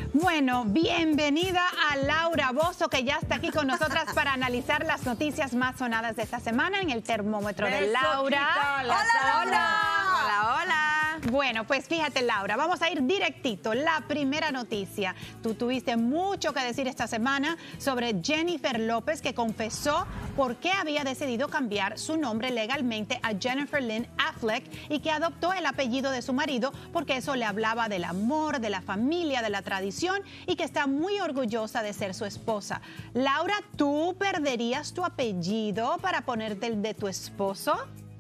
Bueno, bienvenida a Laura Bozzo, que ya está aquí con nosotras para analizar las noticias más sonadas de esta semana en el termómetro de Laura. Hola, hola. Bueno, pues fíjate, Laura, vamos a ir directito. La primera noticia. Tú tuviste mucho que decir esta semana sobre Jennifer López, que confesó por qué había decidido cambiar su nombre legalmente a Jennifer Lynn Affleck y que adoptó el apellido de su marido porque eso le hablaba del amor, de la familia, de la tradición y que está muy orgullosa de ser su esposa. Laura, ¿tú perderías tu apellido para ponerte el de tu esposo?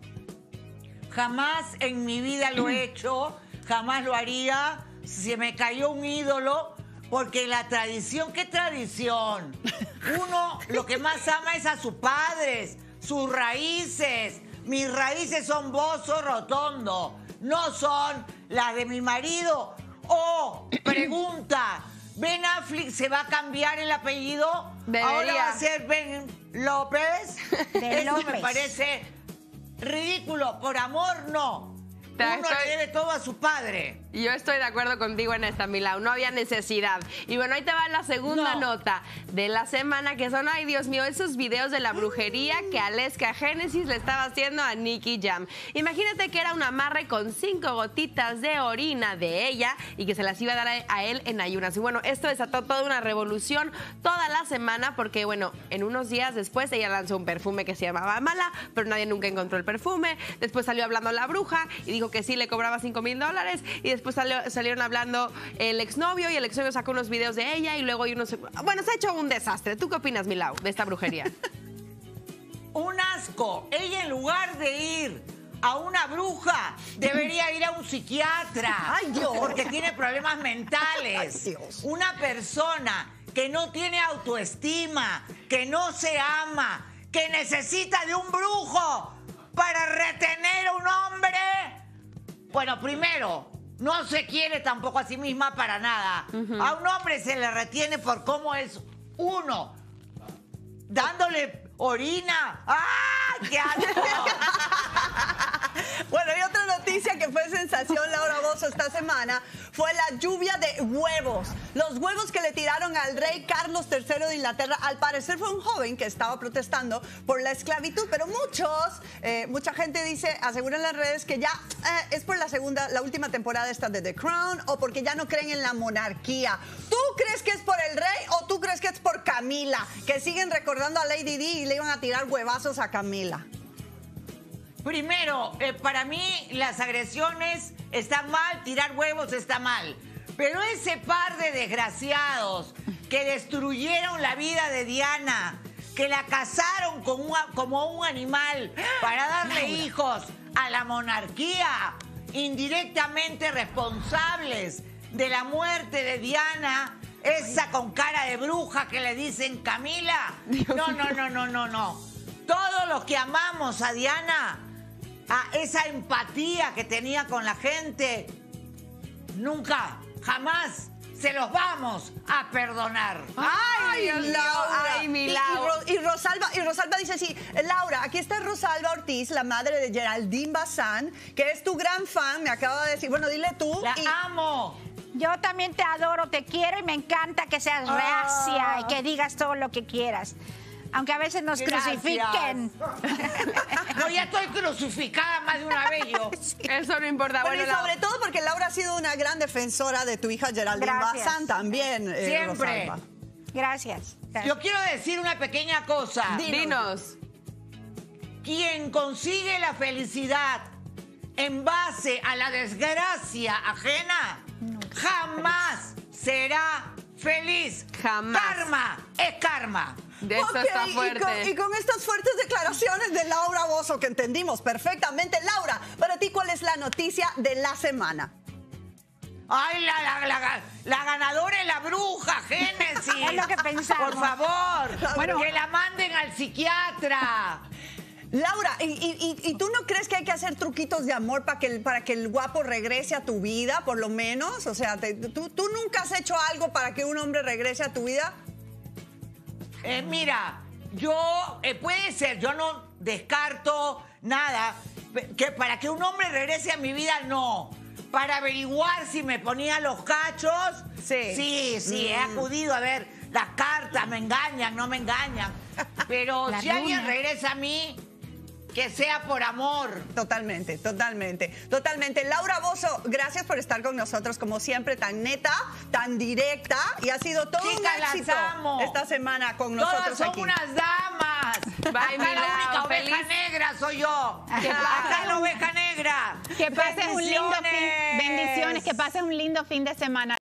Jamás en mi vida lo he hecho, jamás lo haría. Se me cayó un ídolo, porque la tradición, ¿qué tradición? Uno lo que más ama es a sus padres, sus raíces. Mis raíces son Bozzo Rotondo, no son las de mi marido. Pregunta, ¿Ben Affleck se va a cambiar el apellido? Debería. ¿Ahora va a ser Ben López? De Eso López. me parece ridículo. Por amor, no. Uno le debe todo a su padre. Yo estoy de acuerdo contigo en esta, Milau. No había necesidad. Y bueno, ahí te va la segunda nota de la semana, que son, ay Dios mío, esos videos de la brujería que Aleska Genesis le estaba haciendo a Nicky Jam. Imagínate que era un amarre con 5 gotitas de orina de ella y que se las iba a dar a él en ayunas. Y bueno, esto desató toda una revolución toda la semana porque, bueno, en unos días después ella lanzó un perfume que se llamaba Mala, pero nadie nunca encontró el perfume. Después salió hablando la bruja y dijo que sí le cobraba $5,000 y después salieron hablando el exnovio y el exnovio sacó unos videos de ella y luego bueno, se ha hecho un desastre. ¿Tú qué opinas, Milau, de esta brujería? Un asco. Ella, en lugar de ir a una bruja, debería ir a un psiquiatra. ¡Ay, Dios! Porque tiene problemas mentales. ¡Ay, Dios! Una persona que no tiene autoestima, que no se ama, que necesita de un brujo para retener a un hombre. Bueno, primero, no se quiere tampoco a sí misma para nada. A un hombre se le retiene por cómo es uno. Dándole orina. ¡Ah! ¡Qué asco! Bueno, y otra noticia que fue sensación, Laura Bozzo, esta semana fue la lluvia de huevos. Los huevos que le tiraron al rey Carlos III de Inglaterra, al parecer fue un joven que estaba protestando por la esclavitud, pero mucha gente dice, asegura en las redes que ya es por la última temporada esta de The Crown o porque ya no creen en la monarquía. ¿Tú crees que es por el rey o tú crees que es por Camila? Que siguen recordando a Lady Di y le iban a tirar huevazos a Camila. Primero, para mí las agresiones están mal, tirar huevos está mal. Pero ese par de desgraciados que destruyeron la vida de Diana, que la cazaron como un animal para darle hijos a la monarquía, indirectamente responsables de la muerte de Diana, esa con cara de bruja que le dicen Camila. No. Todos los que amamos a Diana, a esa empatía que tenía con la gente, nunca, jamás se los vamos a perdonar. ¡Ay, Dios mío! ¡Ay, Milau! Y Rosalba dice así, Laura, aquí está Rosalba Ortiz, la madre de Geraldine Bazán, que es tu gran fan, me acaba de decir, bueno, dile tú. La amo. Yo también te adoro, te quiero y me encanta que seas reacia y que digas todo lo que quieras. Aunque a veces nos crucifiquen. No, ya estoy crucificada más de una vez yo. Eso no importa. Bueno, Bueno, y sobre todo porque Laura ha sido una gran defensora de tu hija Geraldine Gracias. Bazán también. Siempre. Rosalba. Gracias. Yo quiero decir una pequeña cosa. dinos. Quien consigue la felicidad en base a la desgracia ajena, jamás será feliz. Jamás. Karma es karma. De esto está fuerte. Y con estas fuertes declaraciones de Laura Bozzo, que entendimos perfectamente. Laura, para ti, ¿cuál es la noticia de la semana? Ay, la ganadora es la bruja, Génesis. Es lo que pensamos. Por favor, Bueno. que la manden al psiquiatra. Laura, ¿y tú no crees que hay que hacer truquitos de amor para que el guapo regrese a tu vida, por lo menos? O sea, ¿tú nunca has hecho algo para que un hombre regrese a tu vida? Mira, puede ser, yo no descarto nada, que para que un hombre regrese a mi vida, no. para averiguar si me ponía los cachos. Sí, he acudido a ver las cartas, me engañan, no me engañan. Pero si alguien regresa a mí, que sea por amor. Totalmente. Laura Bozzo, gracias por estar con nosotros, como siempre, tan neta, tan directa, y ha sido todo un éxito esta semana con nosotros. Todas son aquí. unas damas. Bye, Acá la única feliz. oveja negra soy yo. Acá la oveja negra. Que pases un lindo fin. Bendiciones. Bendiciones, que pases un lindo fin de semana.